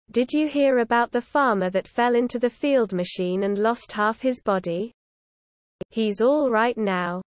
Did you hear about the farmer that fell into the field machine and lost half his body? He's all right now.